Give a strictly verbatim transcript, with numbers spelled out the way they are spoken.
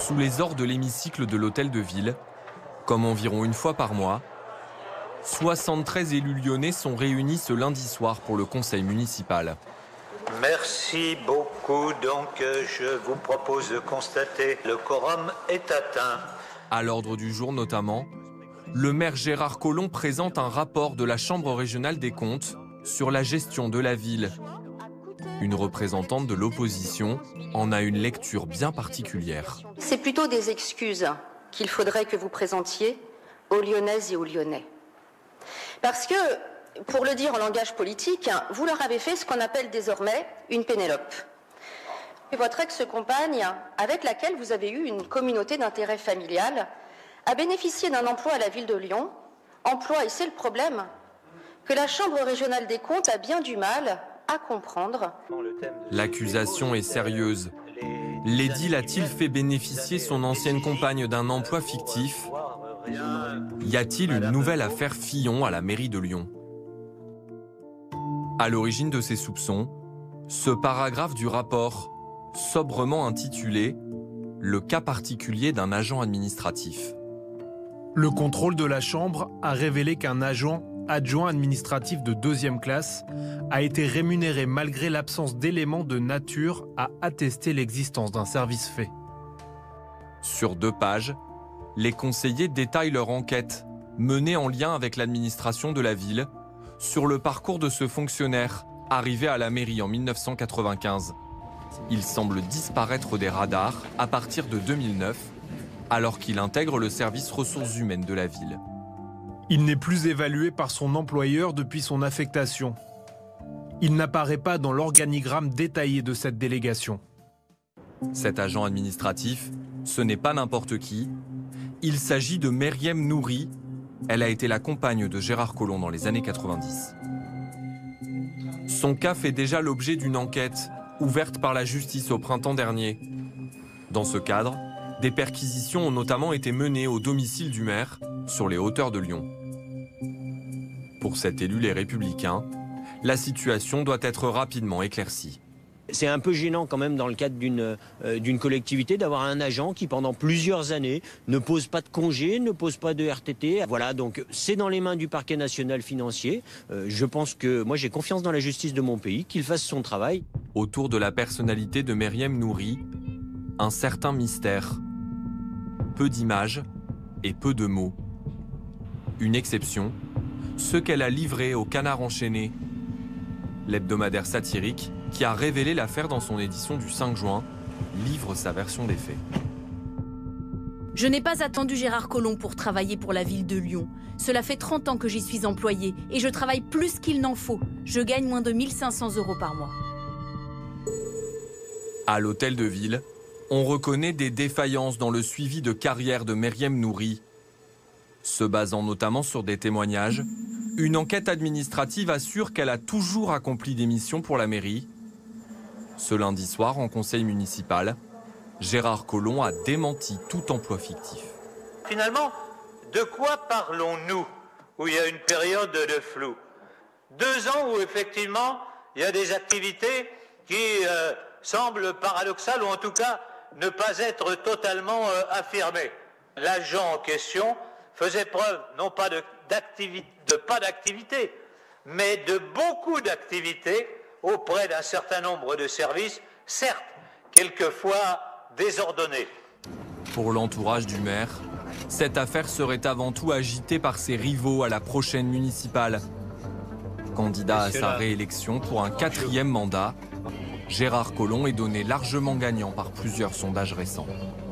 sous les ors de l'hémicycle de l'Hôtel de Ville, comme environ une fois par mois, soixante-treize élus lyonnais sont réunis ce lundi soir pour le conseil municipal. Merci beaucoup. Donc, je vous propose de constater le quorum est atteint. À l'ordre du jour notamment, le maire Gérard Collomb présente un rapport de la Chambre régionale des comptes sur la gestion de la ville. Une représentante de l'opposition en a une lecture bien particulière. C'est plutôt des excuses qu'il faudrait que vous présentiez aux Lyonnaises et aux Lyonnais. Parce que, pour le dire en langage politique, vous leur avez fait ce qu'on appelle désormais une Pénélope. Et votre ex-compagne, avec laquelle vous avez eu une communauté d'intérêt familial, a bénéficié d'un emploi à la ville de Lyon, emploi, et c'est le problème, que la Chambre régionale des comptes a bien du mal à comprendre. L'accusation est sérieuse. L'édile a-t-il fait bénéficier son ancienne compagne d'un emploi fictif? Y a-t-il une nouvelle affaire Fillon à la mairie de Lyon? À l'origine de ces soupçons, ce paragraphe du rapport, sobrement intitulé « Le cas particulier d'un agent administratif ». Le contrôle de la Chambre a révélé qu'un agent adjoint administratif de deuxième classe a été rémunéré malgré l'absence d'éléments de nature à attester l'existence d'un service fait. Sur deux pages, les conseillers détaillent leur enquête, menée en lien avec l'administration de la ville, sur le parcours de ce fonctionnaire, arrivé à la mairie en mille neuf cent quatre-vingt-quinze. Il semble disparaître des radars à partir de deux mille neuf, alors qu'il intègre le service ressources humaines de la ville. Il n'est plus évalué par son employeur depuis son affectation. Il n'apparaît pas dans l'organigramme détaillé de cette délégation. Cet agent administratif, ce n'est pas n'importe qui. Il s'agit de Myriam Nouri. Elle a été la compagne de Gérard Collomb dans les années quatre-vingt-dix. Son cas fait déjà l'objet d'une enquête ouverte par la justice au printemps dernier. Dans ce cadre, des perquisitions ont notamment été menées au domicile du maire, sur les hauteurs de Lyon. Pour cet élu Les Républicains, la situation doit être rapidement éclaircie. C'est un peu gênant quand même dans le cadre d'une euh, d'une collectivité d'avoir un agent qui pendant plusieurs années ne pose pas de congé, ne pose pas de R T T. Voilà, donc c'est dans les mains du parquet national financier. Euh, je pense que moi j'ai confiance dans la justice de mon pays, qu'il fasse son travail. Autour de la personnalité de Myriam Nouri, un certain mystère. Peu d'images et peu de mots. Une exception, ce qu'elle a livré au Canard enchaîné, l'hebdomadaire satirique qui a révélé l'affaire dans son édition du cinq juin, livre sa version des faits. Je n'ai pas attendu Gérard Collomb pour travailler pour la ville de Lyon. Cela fait trente ans que j'y suis employée et je travaille plus qu'il n'en faut. Je gagne moins de mille cinq cents euros par mois. À l'hôtel de ville, on reconnaît des défaillances dans le suivi de carrière de Myriam Nouri. Se basant notamment sur des témoignages, une enquête administrative assure qu'elle a toujours accompli des missions pour la mairie. Ce lundi soir, en conseil municipal, Gérard Collomb a démenti tout emploi fictif. Finalement, de quoi parlons-nous où il y a une période de flou? Deux ans où effectivement il y a des activités qui euh, semblent paradoxales ou en tout cas ne pas être totalement euh, affirmées. L'agent en question faisait preuve non pas de, de pas d'activité, mais de beaucoup d'activités auprès d'un certain nombre de services, certes, quelquefois désordonnés. Pour l'entourage du maire, cette affaire serait avant tout agitée par ses rivaux à la prochaine municipale. Candidat à sa réélection pour un quatrième mandat, Gérard Collomb est donné largement gagnant par plusieurs sondages récents.